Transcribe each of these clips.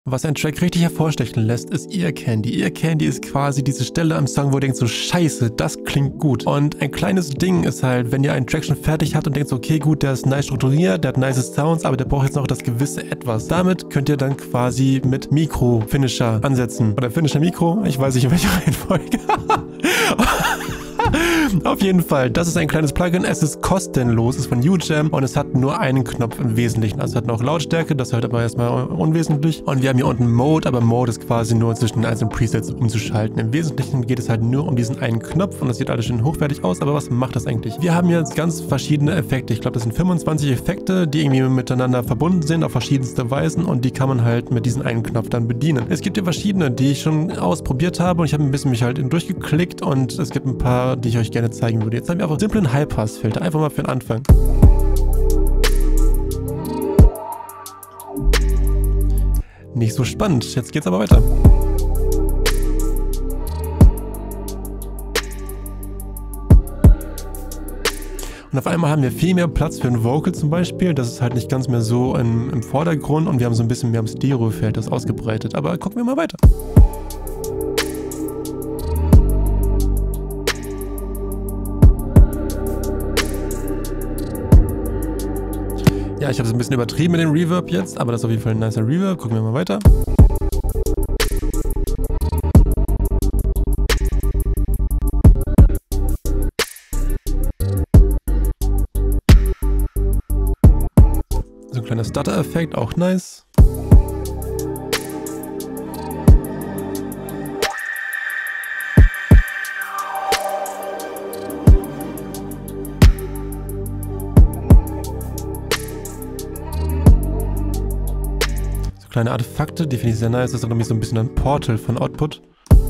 Was einen Track richtig hervorstechen lässt, ist Ear Candy. Ear Candy ist quasi diese Stelle am Song, wo ihr denkt so, scheiße, das klingt gut. Und ein kleines Ding ist halt, wenn ihr einen Track schon fertig habt und denkt so, okay gut, der ist nice strukturiert, der hat nice Sounds, aber der braucht jetzt noch das gewisse Etwas. Damit könnt ihr dann quasi mit Mikro-Finisher ansetzen. Oder Finisher-Mikro, ich weiß nicht in welcher Reihenfolge. Auf jeden Fall, das ist ein kleines Plugin, es ist kostenlos, es ist von UJam und es hat nur einen Knopf im Wesentlichen. Also es hat noch Lautstärke, das ist halt aber erstmal unwesentlich. Und wir haben hier unten Mode, aber Mode ist quasi nur zwischen den einzelnen Presets umzuschalten. Im Wesentlichen geht es halt nur um diesen einen Knopf und das sieht alles schön hochwertig aus, aber was macht das eigentlich? Wir haben jetzt ganz verschiedene Effekte, ich glaube das sind 25 Effekte, die irgendwie miteinander verbunden sind auf verschiedenste Weisen und die kann man halt mit diesem einen Knopf dann bedienen. Es gibt hier verschiedene, die ich schon ausprobiert habe und ich habe ein bisschen mich halt durchgeklickt und es gibt ein paar, die ich euch gerne zeigen würde. Jetzt haben wir einfach simplen High-Pass-Filter, einfach mal für den Anfang. Nicht so spannend, jetzt geht's aber weiter. Und auf einmal haben wir viel mehr Platz für ein Vocal zum Beispiel. Das ist halt nicht ganz mehr so im Vordergrund und wir haben so ein bisschen mehr am Stereo-Feld das ausgebreitet. Aber gucken wir mal weiter. Ja, ich habe es ein bisschen übertrieben mit dem Reverb jetzt, aber das ist auf jeden Fall ein nicer Reverb. Gucken wir mal weiter. So ein kleiner Stutter-Effekt, auch nice. Kleine Artefakte, die finde ich sehr nice. Das ist nämlich so ein bisschen ein Portal von Output.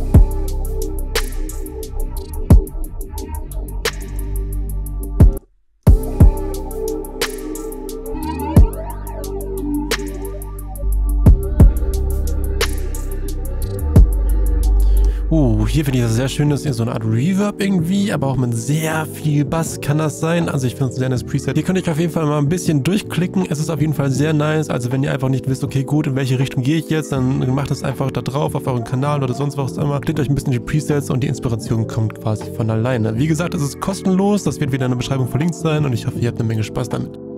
Hier finde ich das sehr schön, dass hier so eine Art Reverb irgendwie, aber auch mit sehr viel Bass kann das sein. Also ich finde es ein sehr nice Preset. Hier könnt ihr euch auf jeden Fall mal ein bisschen durchklicken. Es ist auf jeden Fall sehr nice. Also wenn ihr einfach nicht wisst, okay gut, in welche Richtung gehe ich jetzt, dann macht das einfach da drauf auf euren Kanal oder sonst was immer. Klickt euch ein bisschen die Presets und die Inspiration kommt quasi von alleine. Wie gesagt, es ist kostenlos. Das wird wieder in der Beschreibung verlinkt sein und ich hoffe, ihr habt eine Menge Spaß damit.